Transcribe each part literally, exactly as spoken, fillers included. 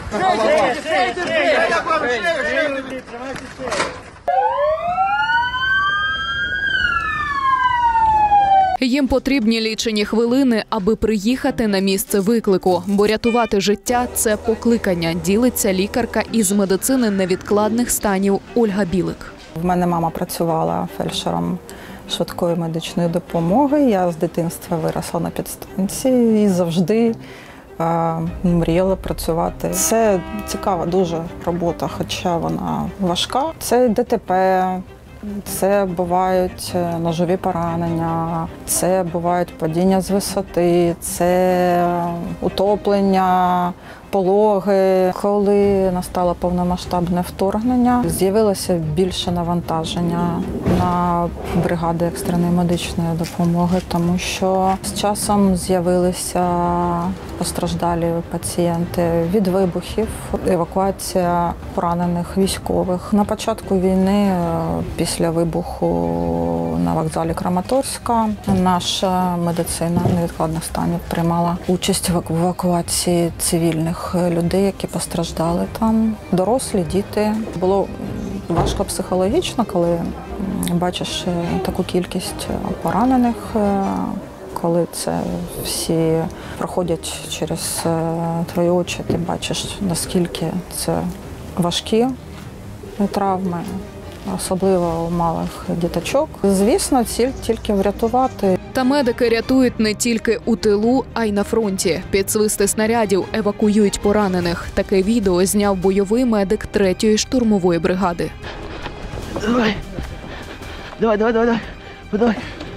Їм потрібні лічені хвилини, аби приїхати на місце виклику, бо рятувати життя – це покликання, ділиться лікарка із медицини невідкладних станів Ольга Білик. В мене мама працювала фельдшером швидкої медичної допомоги. Я з дитинства виросла на підстанції і завжди е, мріяла працювати. Це цікава дуже робота, хоча вона важка. Це ДТП. Це бувають ножові поранення, це бувають падіння з висоти, це утоплення, пологи. Коли настало повномасштабне вторгнення, з'явилося більше навантаження на бригади екстреної медичної допомоги, тому що з часом з'явилися постраждалі пацієнти від вибухів, евакуація поранених військових. На початку війни, після вибуху на вокзалі Краматорська, наша медицина невідкладних станів приймала участь в евакуації цивільних людей, які постраждали там. Дорослі, діти. Було важко психологічно, коли бачиш таку кількість поранених, коли це всі проходять через твої очі, ти бачиш, наскільки це важкі травми, особливо у малих діточок. Звісно, ціль тільки врятувати. Та медики рятують не тільки у тилу, а й на фронті. Під свисти снарядів евакуюють поранених. Таке відео зняв бойовий медик третьої штурмової бригади. Давай, давай, давай, давай, давай.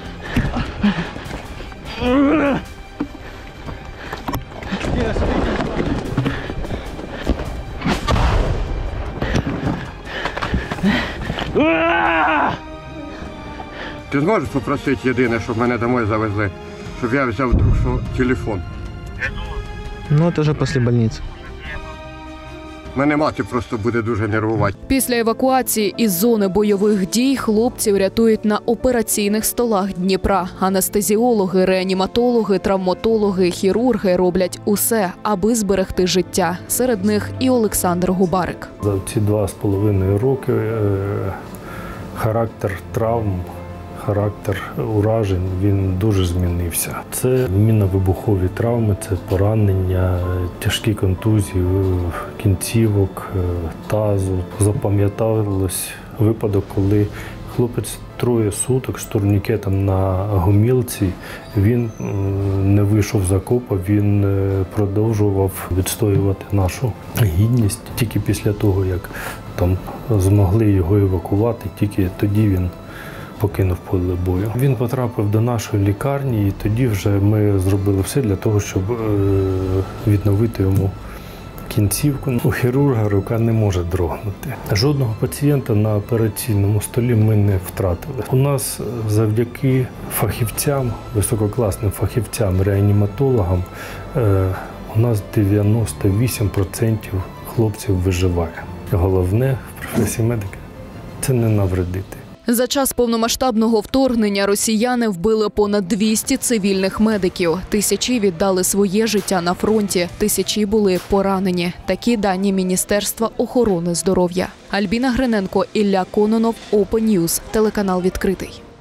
Ти зможеш попросити єдине, щоб мене домой завезли, щоб я взяв вдруг що телефон? Ну, це вже після лікарні. Мене мати просто буде дуже нервувати. Після евакуації із зони бойових дій хлопців рятують на операційних столах Дніпра. Анестезіологи, реаніматологи, травматологи, хірурги роблять усе, аби зберегти життя. Серед них і Олександр Губарик. За ці два з половиною роки характер травм, характер уражень, він дуже змінився. Це мінно-вибухові травми, це поранення, тяжкі контузії кінцівок, тазу. Запам'яталось випадок, коли хлопець троє суток з турнікетом на гомілці, він не вийшов з окопа, він продовжував відстоювати нашу гідність. Тільки після того, як там змогли його евакувати, тільки тоді він покинув поле бою. Він потрапив до нашої лікарні, і тоді вже ми зробили все для того, щоб відновити йому кінцівку. У хірурга рука не може дрогнути. Жодного пацієнта на операційному столі ми не втратили. У нас завдяки фахівцям, висококласним фахівцям, реаніматологам, у нас дев'яносто вісім відсотків хлопців виживає. Головне в професії медика – це не навредити. За час повномасштабного вторгнення росіяни вбили понад двісті цивільних медиків. Тисячі віддали своє життя на фронті, тисячі були поранені. Такі дані Міністерства охорони здоров'я. Альбіна Гриненко, Ілля Кононов, Open News, телеканал «Відкритий».